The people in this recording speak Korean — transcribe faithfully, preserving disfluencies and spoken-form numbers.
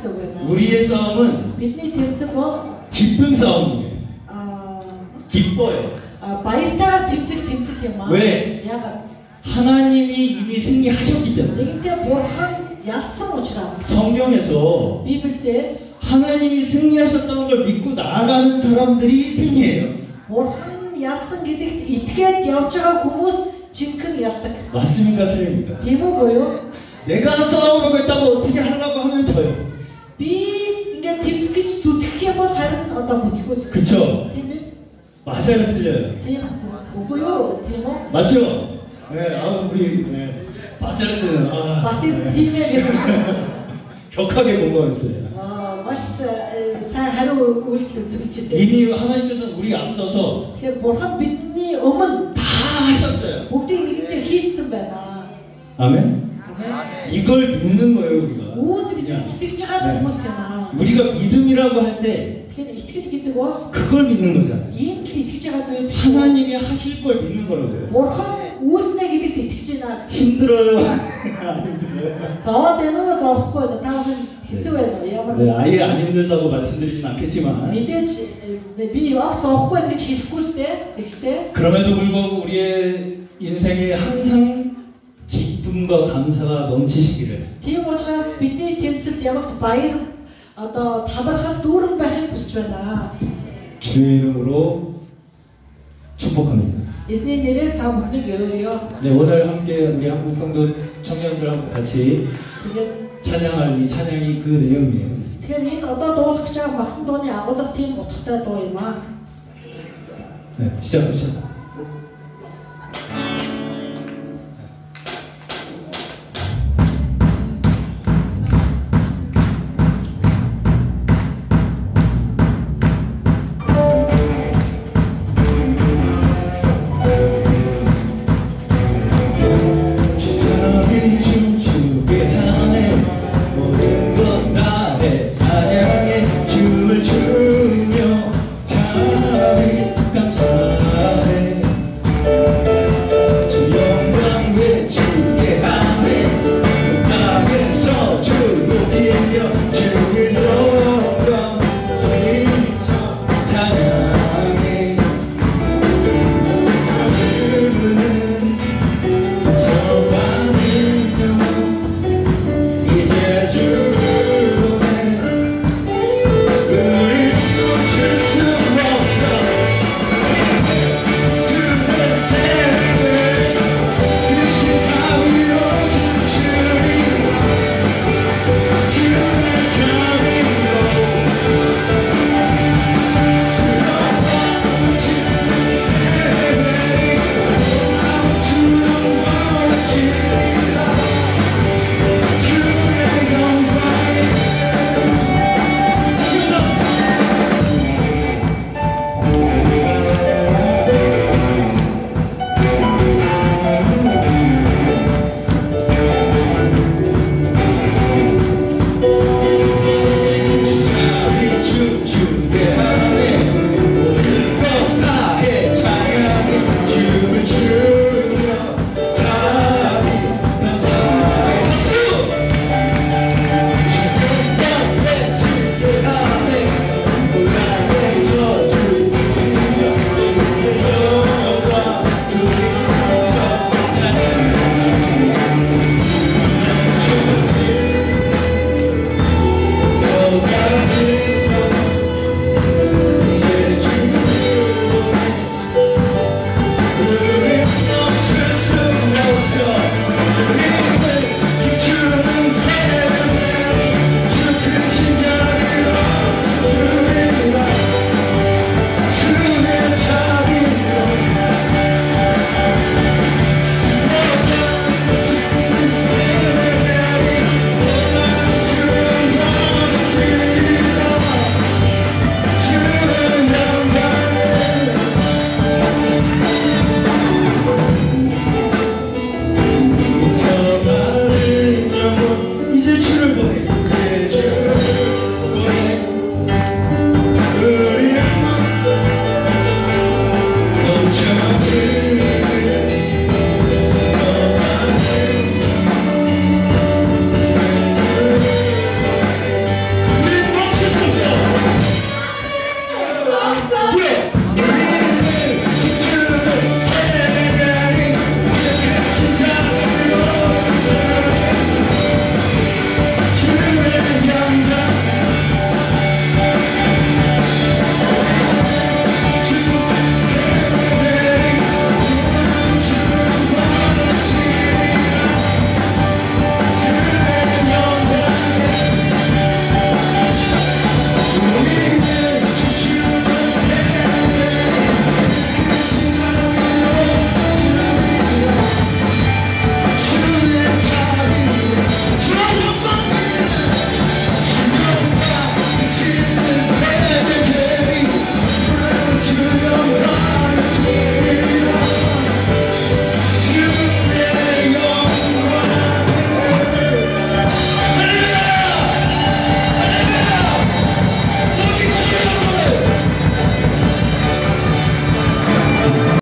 우리의 싸움은 기쁜 싸움이에요. 기뻐요. 왜? 하나님이 이미 승리하셨기 때문에. 성경에서 하나님이 승리하셨다는 걸 믿고 나아가는 사람들이 승리해요. 맞습니까? 틀립니까? 내가 싸우려고 했다고 어떻게 하려고 하면 져요. 그쵸? 맞아요? 틀려요? 맞죠? 네, 아, 우리, 네. 바테르트는, 아. 네. 격하게 공감했어요. 이미 하나님께서 우리 앞서서 다 하셨어요. 아멘? 이걸 믿는 거예요, 우리가. 네. 우리가 믿음이라고 할 때 그걸 믿는 거잖아요. 하나님이 하실 걸 믿는 거라고요. 힘들어요. 안 힘들어요. 네. 네, 아예 안 힘들다고 말씀드리진 않겠지만 그럼에도 불구하고 우리의 인생에 항상 기쁨과 감사가 넘치시기를 주의 이름으로 축복합니다. 네, 오늘 함께 우리 한국 성도 청년들하고 같이 찬양할 이 찬양이 그 내용이에요. 네, 시작합시다.